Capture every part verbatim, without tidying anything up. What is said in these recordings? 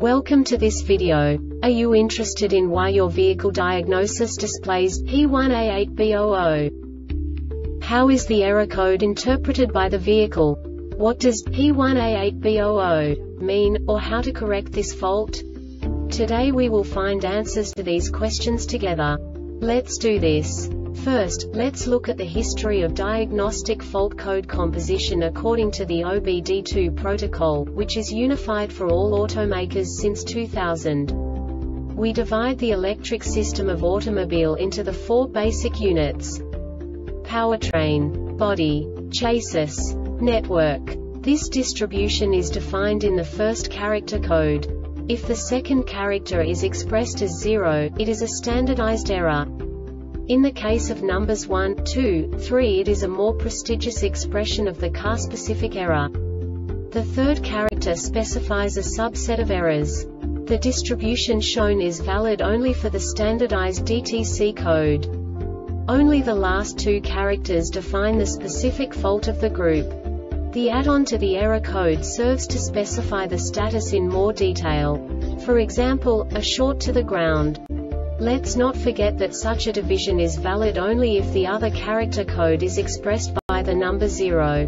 Welcome to this video. Are you interested in why your vehicle diagnosis displays P one A eight B zero zero? How is the error code interpreted by the vehicle? What does P one A eight B zero zero mean, or how to correct this fault? Today we will find answers to these questions together. Let's do this. First, let's look at the history of diagnostic fault code composition according to the O B D two protocol, which is unified for all automakers since two thousand. We divide the electric system of automobile into the four basic units: powertrain, body, chassis, network. This distribution is defined in the first character code. If the second character is expressed as zero, it is a standardized error. In the case of numbers one, two, three, it is a more prestigious expression of the car-specific error. The third character specifies a subset of errors. The distribution shown is valid only for the standardized D T C code. Only the last two characters define the specific fault of the group. The add-on to the error code serves to specify the status in more detail. For example, a short to the ground. Let's not forget that such a division is valid only if the other character code is expressed by the number zero.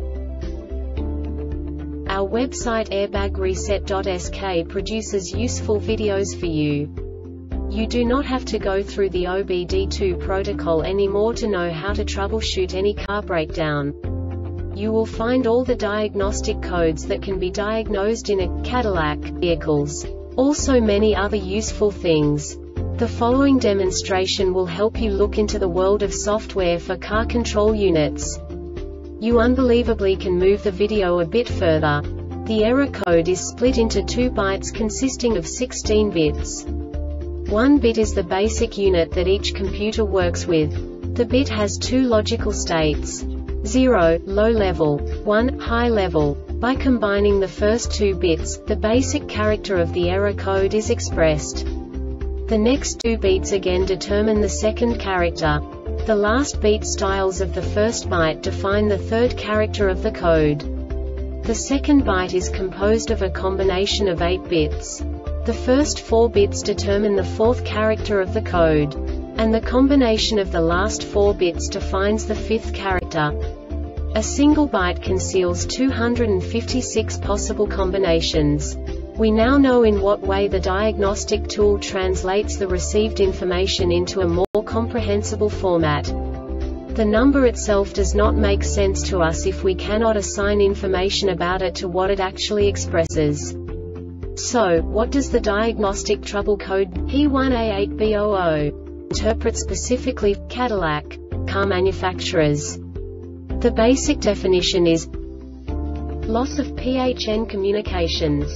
Our website airbag reset dot S K produces useful videos for you. You do not have to go through the O B D two protocol anymore to know how to troubleshoot any car breakdown. You will find all the diagnostic codes that can be diagnosed in a Cadillac vehicles. Also many other useful things. The following demonstration will help you look into the world of software for car control units. You unbelievably can move the video a bit further. The error code is split into two bytes consisting of sixteen bits. One bit is the basic unit that each computer works with. The bit has two logical states: zero, low level, one, high level. By combining the first two bits, the basic character of the error code is expressed. The next two beats again determine the second character. The last beat styles of the first byte define the third character of the code. The second byte is composed of a combination of eight bits. The first four bits determine the fourth character of the code. And the combination of the last four bits defines the fifth character. A single byte conceals two hundred fifty-six possible combinations. We now know in what way the diagnostic tool translates the received information into a more comprehensible format. The number itself does not make sense to us if we cannot assign information about it to what it actually expresses. So, what does the diagnostic trouble code P one A eight B zero zero interpret specifically for Cadillac car manufacturers? The basic definition is loss of P H N communications.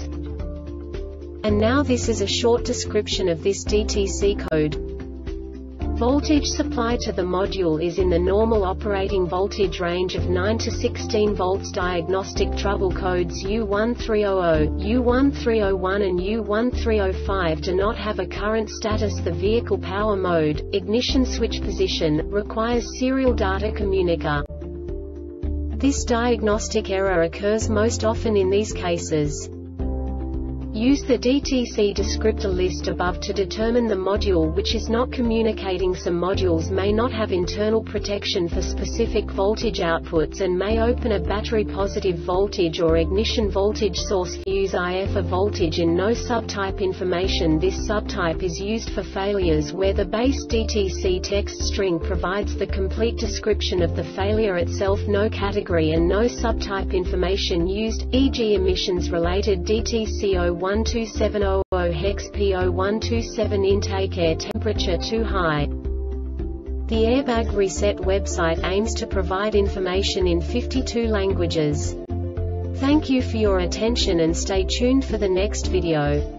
And now this is a short description of this D T C code. Voltage supply to the module is in the normal operating voltage range of nine to sixteen volts. Diagnostic trouble codes U one three zero zero, U one three zero one and U one three zero five do not have a current status. The vehicle power mode, ignition switch position, requires serial data communicator. This diagnostic error occurs most often in these cases. Use the D T C descriptor list above to determine the module which is not communicating. Some modules may not have internal protection for specific voltage outputs and may open a battery positive voltage or ignition voltage source. Use I F A voltage in no subtype information. This subtype is used for failures where the base D T C text string provides the complete description of the failure itself. No category and no subtype information used, for example emissions related D T C zero one two seven zero zero hex P zero one two seven intake air temperature too high. The Airbag Reset website aims to provide information in fifty-two languages. Thank you for your attention and stay tuned for the next video.